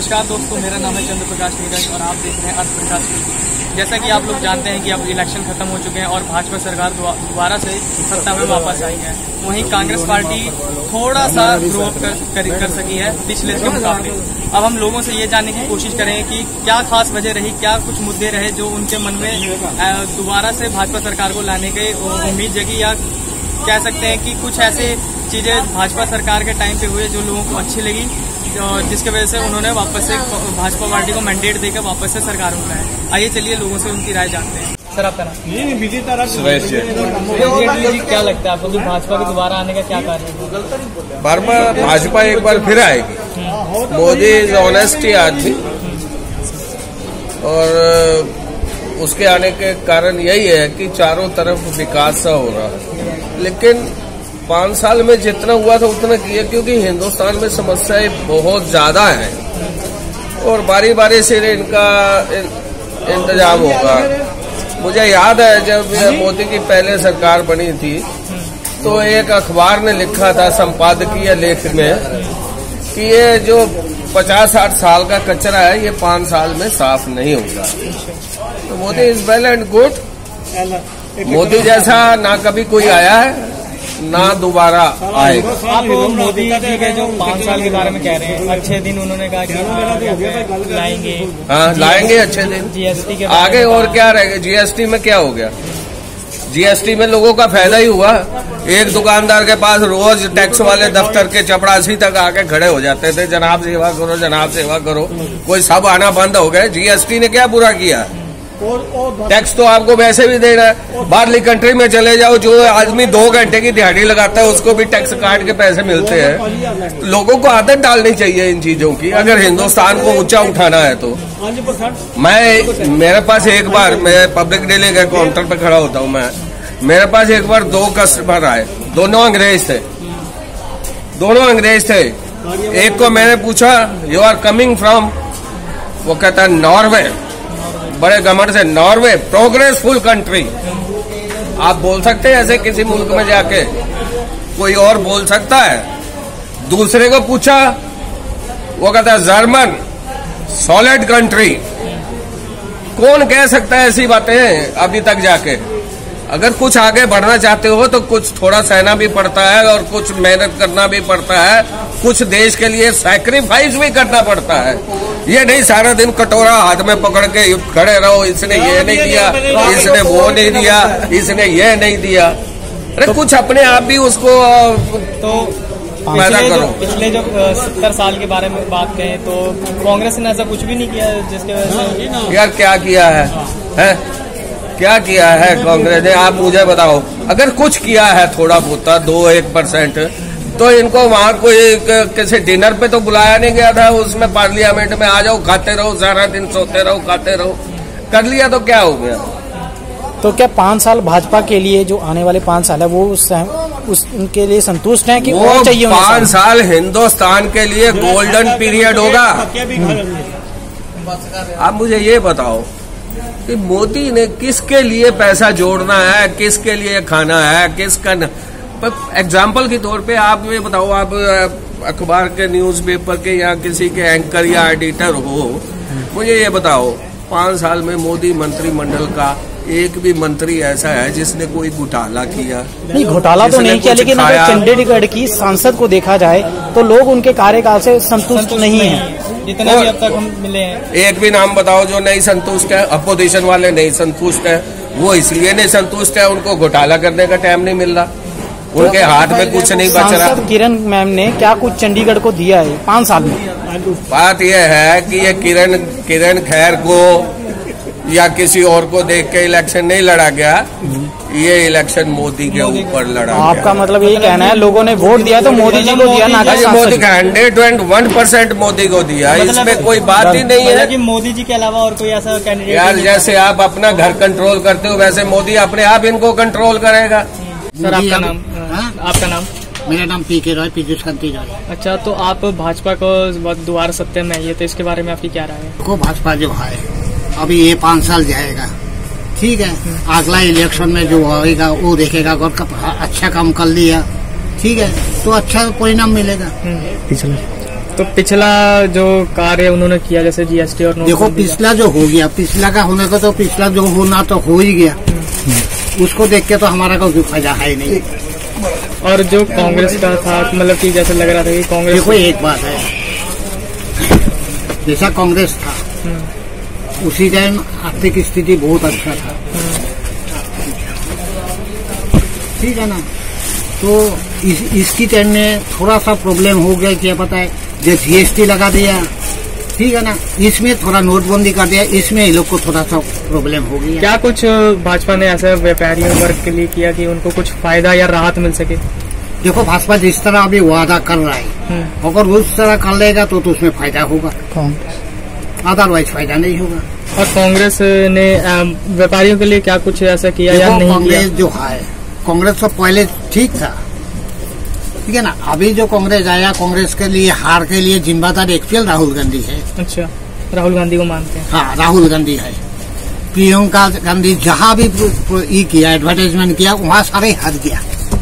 नमस्कार दोस्तों, मेरा नाम है चंद्र प्रकाश नीरज और आप देख रहे हैं अर्थ प्रकाश टीवी। जैसा कि आप लोग जानते हैं कि अब इलेक्शन खत्म हो चुके हैं और भाजपा सरकार दोबारा से सत्ता में वापस आई है। वहीं कांग्रेस पार्टी थोड़ा सा ग्रो अप कर सकी है पिछले के मुकाबले। अब हम लोगों से ये जानने की कोशिश करेंगे कि क्या खास वजह रही, क्या कुछ मुद्दे रहे जो उनके मन में दोबारा से भाजपा सरकार को लाने की उम्मीद जगी, या कह सकते हैं कि कुछ ऐसे चीजें भाजपा सरकार के टाइम पे हुए जो लोगों को अच्छी लगी, जिसके वजह से उन्होंने वापस से भाजपा पार्टी को मैंडेट देकर वापस से सरकार में लाया। आइए चलिए लोगों से उनकी राय जानते हैं। सर आपका नाम? सुरेश जी। क्या लगता है आपको कि भाजपा के दोबारा आने का क्या कारण है? बार भाजपा एक बार फिर आएगी। मोदी इज ऑनेस्टी आदमी और उसके आने के कारण यही है कि चारों तरफ विकास सा हो रहा है, लेकिन 5 साल में जितना हुआ था उतना किया, क्योंकि हिंदुस्तान में समस्याएं बहुत ज्यादा हैं और बारी बारी से इनका इंतजाम होगा। मुझे याद है जब मोदी की पहले सरकार बनी थी तो एक अखबार ने लिखा था संपादकीय लेख में कि ये जो 50-60 साल का कचरा है ये 5 साल में साफ नहीं होगा। तो Modi is well and good. Modi जैसा ना कभी कोई आया है ना दोबारा आएगा। आप मोदी जी के जो 5 साल के बारे में कह रहे हैं, अच्छे दिन उन्होंने कहा कि लाएंगे। हाँ, लाएंगे अच्छे दिन। जीएसटी के आगे और क्या रहेगा? जीएसटी में क्या हो गया? जीएसटी में लोगों का फायदा ही हुआ। एक दुकानदार के पास रोज टैक्स वाले दफ्तर के चपरासी तक आके खड़े हो जाते थे, जनाब सेवा करो, जनाब सेवा करो। कोई सब आना बंद हो गए। जीएसटी ने क्या बुरा किया? टैक्स तो आपको वैसे भी देना है। बाहरली कंट्री में चले जाओ, जो आदमी 2 घंटे की दिहाड़ी लगाता है उसको भी टैक्स काट के पैसे मिलते हैं। लोगों को आदत डालनी चाहिए इन चीजों की, अगर हिंदुस्तान को ऊंचा उठाना है तो। मेरे पास एक बार, मैं पब्लिक डीलिंग के काउंटर पे खड़ा होता हूँ, मेरे पास एक बार 2 कस्टमर आए, दोनों अंग्रेज थे। एक को मैंने पूछा यू आर कमिंग फ्रॉम, वो कहता है नॉर्वे। बड़े घमंड से, नॉर्वे प्रोग्रेसफुल कंट्री। आप बोल सकते हैं ऐसे किसी मुल्क में जाके? कोई और बोल सकता है? दूसरे को पूछा, वो कहता है जर्मन सॉलिड कंट्री। कौन कह सकता है ऐसी बातें अभी तक जाके? अगर कुछ आगे बढ़ना चाहते हो तो कुछ थोड़ा सहना भी पड़ता है और कुछ मेहनत करना भी पड़ता है, कुछ देश के लिए सैक्रिफाइस भी करना पड़ता है। ये नहीं सारा दिन कटोरा हाथ में पकड़ के खड़े रहो, इसने ये नहीं दिया, इसने वो नहीं दिया, इसने ये नहीं दिया। अरे कुछ अपने आप भी उसको तो पैदा करो। पिछले जो 70 साल के बारे में बात करें तो कांग्रेस ने ऐसा कुछ भी नहीं किया जिसके वजह से। यार क्या किया है? क्या किया है कांग्रेस ने? आप मुझे बताओ। अगर कुछ किया है थोड़ा बहुत 2-1%, तो इनको वहाँ कोई किसी डिनर पे तो बुलाया नहीं गया था। उसमें पार्लियामेंट में आ जाओ, खाते रहो, सारा दिन सोते रहो, खाते रहो। कर लिया तो क्या हो गया? तो क्या 5 साल भाजपा के लिए, जो आने वाले 5 साल है, वो उनके लिए संतुष्ट हैं कि वो चाहिए? 5 साल हिंदुस्तान के लिए गोल्डन पीरियड होगा। आप मुझे ये बताओ कि मोदी ने किसके लिए पैसा जोड़ना है, किसके लिए खाना है, किसका एग्जाम्पल के तौर पे आप ये बताओ, आप अखबार के, न्यूज़पेपर के या किसी के एंकर या एडिटर हो, मुझे ये बताओ 5 साल में मोदी मंत्रिमंडल का एक भी मंत्री ऐसा है जिसने कोई घोटाला किया? नहीं, घोटाला तो नहीं किया, लेकिन अगर चंडीगढ़ की सांसद को देखा जाए तो लोग उनके कार्यकाल से संतुष्ट नहीं है। जितना भी अब तक हम मिले हैं, एक भी नाम बताओ जो नहीं संतुष्ट है। अपोजिशन वाले नहीं संतुष्ट है। वो इसलिए नहीं संतुष्ट है, उनको घोटाला करने का टाइम नहीं मिल रहा, उनके हाथ में कुछ नहीं बच रहा। किरण मैम ने क्या कुछ चंडीगढ़ को दिया है 5 साल में? बात यह है कि ये किरण खैर को या किसी और को देख के इलेक्शन नहीं लड़ा गया, ये इलेक्शन मोदी के ऊपर लड़ा गया। आपका मतलब ये कहना है लोगों ने वोट दिया तो मोदी जी को दिया, ना कि मोदी का? 101% मोदी को दिया, इसमें कोई बात ही नहीं है कि मोदी जी के अलावा और कोई ऐसा कैंडिडेट। यार जैसे आप अपना घर कंट्रोल करते हो वैसे मोदी अपने आप इनको कंट्रोल करेगा। सर आपका नाम? आपका नाम? मेरा नाम पीके रॉय, पीयूष कांति रॉय। अच्छा, तो आप भाजपा को दोबारा सत्ता में आई है, तो इसके बारे में आपकी क्या राय है? को भाजपा जो है अभी ये 5 साल जाएगा, ठीक है। अगला इलेक्शन में जो होगा वो देखेगा, अगर अच्छा काम कर लिया, ठीक है, तो अच्छा परिणाम मिलेगा। तो पिछला जो कार्य उन्होंने किया जैसे जीएसटी और देखो पिछला जो हो गया, पिछला का होने को तो पिछला जो होना तो हो ही गया, उसको देख के तो हमारा कोई फायदा है नहीं। और जो कांग्रेस का था मतलब कि जैसे लग रहा था कि कांग्रेस, देखो एक बात है, जैसा कांग्रेस था उसी टाइम आर्थिक स्थिति बहुत अच्छा था, ठीक है ना। तो इसकी टाइम में थोड़ा सा प्रॉब्लम हो गया, क्या पता है, जो जीएसटी लगा दिया, ठीक है ना, इसमें थोड़ा नोटबंदी कर दिया, इसमें ये लोग को थोड़ा सा प्रॉब्लम हो गया। क्या कुछ भाजपा ने ऐसा व्यापारियों वर्ग के लिए किया कि उनको कुछ फायदा या राहत मिल सके? देखो भाजपा जिस तरह अभी वादा कर रहा है, अगर उस तरह कर लेगा तो उसमें फायदा होगा, अदरवाइज फायदा नहीं होगा। और कांग्रेस ने व्यापारियों के लिए क्या कुछ ऐसा किया या नहीं? कांग्रेस जो है, कांग्रेस तो पहले ठीक था, ठीक है ना। अभी जो कांग्रेस आया, कांग्रेस के लिए हार के लिए जिम्मेदार एक्चुअल राहुल गांधी है। अच्छा, राहुल गांधी को मानते हैं? हाँ, राहुल गांधी है। प्रियंका गांधी जहाँ भी किया, एडवर्टाइजमेंट किया, वहाँ सारे हार गया।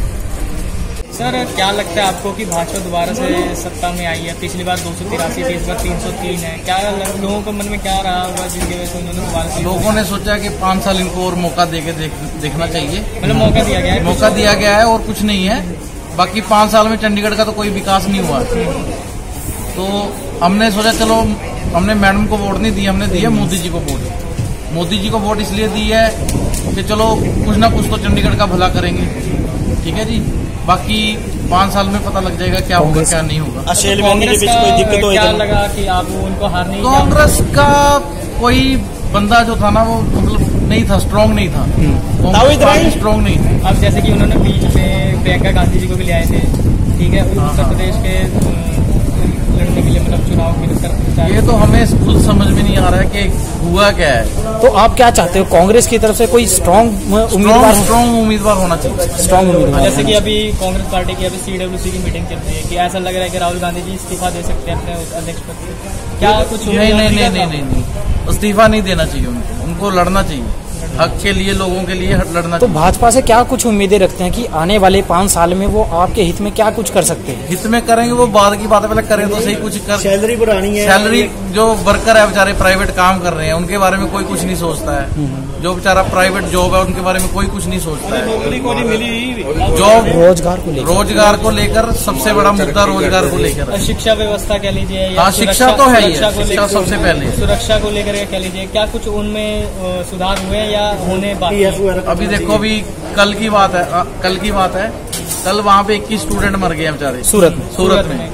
सर क्या लगता है आपको कि भाजपा दोबारा से सत्ता में आई है? पिछली बार 283 थी, इस बार 303 है। क्या लोगों के मन में क्या रहा होगा जिसकी वजह से उन्होंने दोबारा से? लोगों ने सोचा कि 5 साल इनको और मौका देके देखना चाहिए। मतलब मौका दिया गया है? मौका दिया गया है और कुछ नहीं है। बाकी 5 साल में चंडीगढ़ का तो कोई विकास नहीं हुआ, तो हमने सोचा चलो, हमने मैडम को वोट नहीं दिया, हमने दिया मोदी जी को वोट। मोदी जी को वोट इसलिए दी है कि चलो कुछ ना कुछ तो चंडीगढ़ का भला करेंगे, ठीक है जी। बाकी 5 साल में पता लग जाएगा क्या होगा क्या नहीं होगा। कांग्रेस का कोई दिक्कत हो, क्या लगा कि आप उनको हार नहीं? कांग्रेस का कोई बंदा जो था ना, वो मतलब नहीं था, स्ट्रांग नहीं था, स्ट्रांग नहीं था। अब जैसे कि उन्होंने बीच में प्रियंका गांधी जी को भी ले आए थे, ठीक है, उत्तर प्रदेश के लड़ने के लिए, मतलब चुनाव के लिए। ये तो हमें खुद समझ में नहीं आ रहा है कि हुआ क्या है। तो आप क्या चाहते हो, कांग्रेस की तरफ से कोई स्ट्रांग उम्मीदवार होना चाहिए? स्ट्रांग उम्मीदवार। जैसे कि अभी कांग्रेस पार्टी की अभी CWC की मीटिंग चल रही है कि ऐसा लग रहा है कि राहुल गांधी जी इस्तीफा दे सकते हैं अपने अध्यक्ष पद से। क्या कुछ? नहीं, इस्तीफा नहीं देना चाहिए उनको लड़ना चाहिए, हक के लिए, लोगों के लिए लड़ना तो चाहिए। भाजपा से क्या कुछ उम्मीदें रखते हैं कि आने वाले 5 साल में वो आपके हित में क्या कुछ कर सकते हैं? हित में करेंगे वो बाद की बात है, पहले करें तो सही कुछ कर। सैलरी बढ़ानी है। सैलरी जो वर्कर है बेचारे प्राइवेट काम कर रहे हैं, उनके बारे में कोई कुछ नहीं सोचता है। जो बेचारा प्राइवेट जॉब है उनके बारे में कोई कुछ नहीं सोचता है। नौकरी को नहीं मिली, जॉब रोजगार को लेकर सबसे बड़ा मुद्दा रोजगार को लेकर। शिक्षा व्यवस्था कह लीजिए, हाँ, शिक्षा तो है ही, शिक्षा सबसे पहले। सुरक्षा को लेकर कह लीजिए, क्या कुछ उनमें सुधार हुए या होने बाकी? अभी देखो, अभी कल की बात है, कल वहाँ पे 21 स्टूडेंट मर गए बेचारे सूरत में।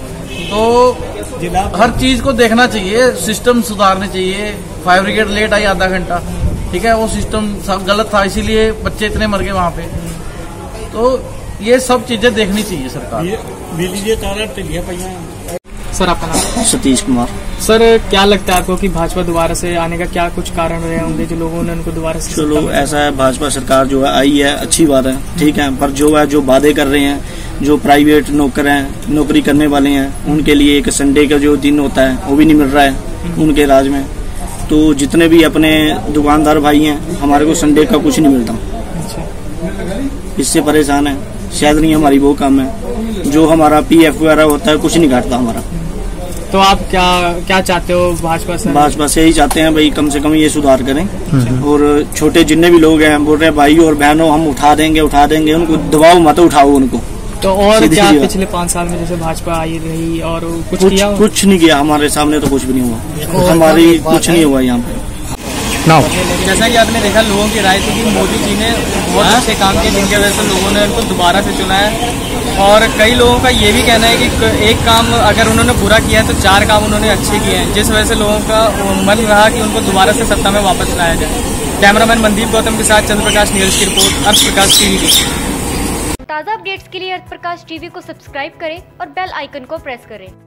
तो हर चीज को देखना चाहिए, सिस्टम सुधारने चाहिए। फायर ब्रिगेड लेट आई आधा घंटा, ठीक है, वो सिस्टम सब गलत था, इसीलिए बच्चे इतने मर गए वहाँ पे। तो ये सब चीजें देखनी चाहिए सरकार। सर आपका नाम? सतीश कुमार। सर क्या लगता है आपको कि भाजपा दोबारा से आने का क्या कुछ कारण रहे होंगे जो लोगों ने उनको दोबारा से? चलो ऐसा है, भाजपा सरकार जो है आई है, अच्छी बात है, ठीक है, पर जो है जो वादे कर रहे हैं, जो प्राइवेट नौकरी करने वाले हैं, उनके लिए एक संडे का जो दिन होता है वो भी नहीं मिल रहा है उनके राज में। तो जितने भी अपने दुकानदार भाई हैं, हमारे को संडे का कुछ नहीं मिलता, इससे परेशान है। सैलरी हमारी वो कम है, जो हमारा PF वगैरह होता है कुछ नहीं घटता हमारा। तो आप क्या चाहते हो भाजपा से? भाजपा से यही चाहते हैं भाई, कम से कम ये सुधार करें। और छोटे जितने भी लोग हैं बोल रहे हैं भाई और बहनों हम उठा देंगे, उनको दबाव मत उठाओ उनको। तो और क्या पिछले 5 साल में जैसे भाजपा आई रही और कुछ नहीं किया हमारे सामने, तो कुछ भी नहीं हुआ, हमारी कुछ नहीं हुआ यहाँ पे। जैसा कि आपने देखा, लोगों की राय थी कि मोदी जी ने बहुत अच्छे काम किए जिनकी वजह से लोगों ने उनको दोबारा से चुना है। और कई लोगों का ये भी कहना है कि एक काम अगर उन्होंने बुरा किया है तो 4 काम उन्होंने अच्छे किए हैं, जिस वजह से लोगों का मन रहा कि उनको दोबारा से सत्ता में वापस लाया जाए। कैमरामैन मनदीप गौतम के साथ चंद्रप्रकाश नीरज की रिपोर्ट, अर्थ प्रकाश टीवी। ताज़ा अपडेट्स के लिए अर्थ प्रकाश टीवी को सब्सक्राइब करें और बेल आइकन को प्रेस करें।